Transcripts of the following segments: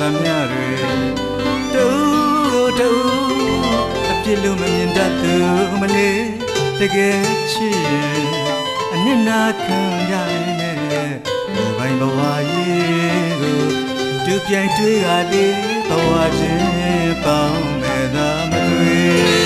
မြတွေတူတူအပြစ်လို့မမြင်တတ်သူမလေးတကယ်ချစ်ရင်အနစ်နာခံရရင်နဲ့ဘိုင်းဘဝရေးကိုတူပြိုင်တွေ့ရလေဘဝချင်းပေါင်းမဲ့သာမတွေ့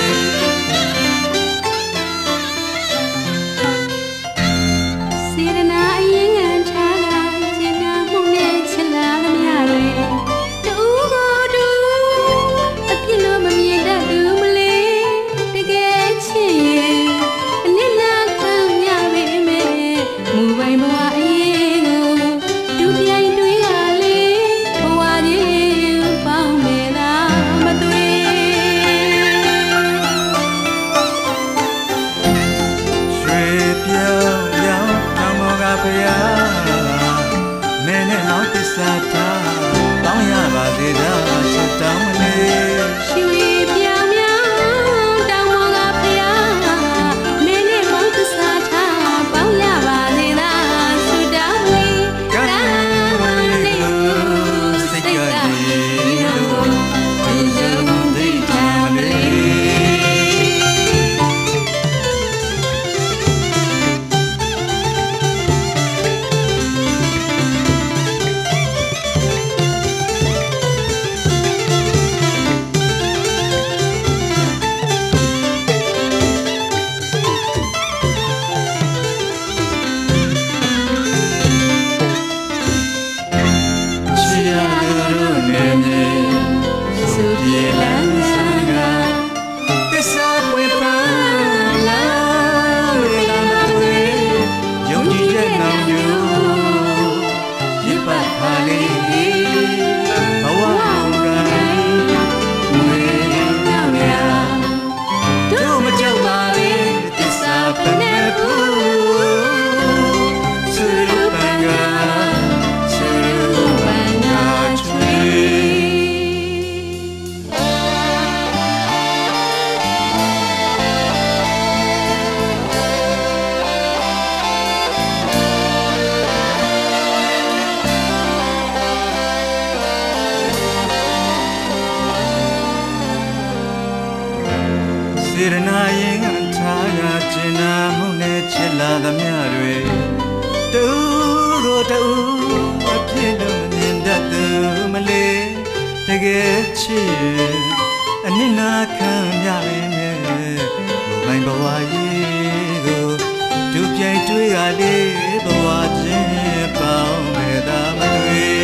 စာထားတောင်းရပါသေးတာချစ်တောင်းမလေးရှိဝေးပြောင်မြောင်တောင်းမောကဖျားမင်းနဲ့မောင်သစာထားပေါင်းရပါသေးတာချစ်တောင်းလေးကံလေးလို့စိတ်ကနေလို့ဒီစုံသိထားမလေးစေရနာရင်ထားရကျင်နာမှုနဲ့ချစ်လာသမျှတွေတူတူအပြည့်လို့မြင်တတ်သူမလေးတကယ်ချစ်ရင်အနစ်နာခံရရင်နဲ့ဘိုင်းဘဝရေးကိုဒုပြိုင်တွေ့ရလေဘဝချင်းပေါင်းမဲ့သာမတွေ့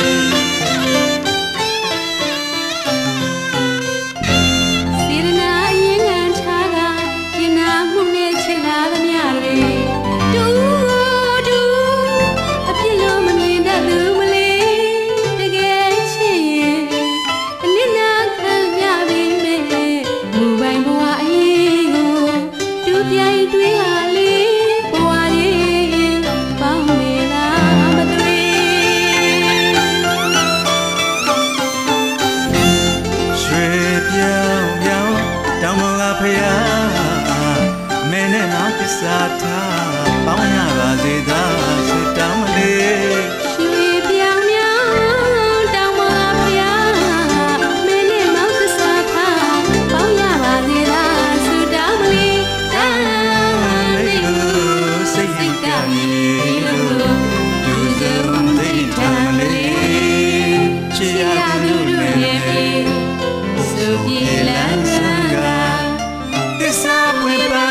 စာထားပေါင်းရပါသေးတာချစ်တောင်းမလေးရှိဝေးပြောင်မြောင်တောင်းမဖျားမင်းနဲ့မောင်သစာထားပေါင်းရပါသေးတာချစ်တောင်းမလေးတောင်းလေးလို့စိတ်ကနေလို့ဒုစုံသိထားမလေးချစ်ရသူတို့ရဲ့ဆိုပြေလန်းစံကသစ္စာပွင့်ပါ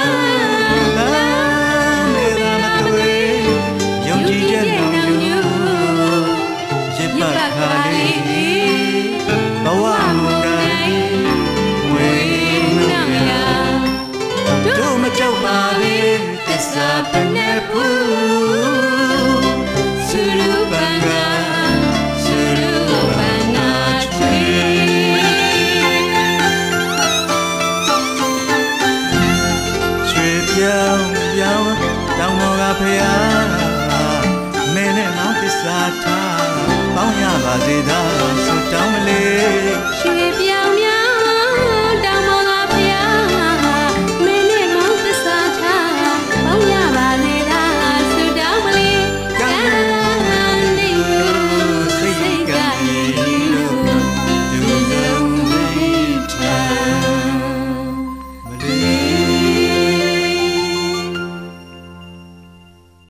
ဘဝမူတိုင်းဝေနှောင်ရတို့မကြောက်ပါလေသစ္စာပနဲ့ဖူသုရုပံကသုရုပံနာချွေရွှေပြောင်းပြောင်းတောင်းမောကဖျားမင်းနဲ့မောင်သစ္စာထားပေါင်းရပါစေသာဆုတောင်းမလေးရွှေပြ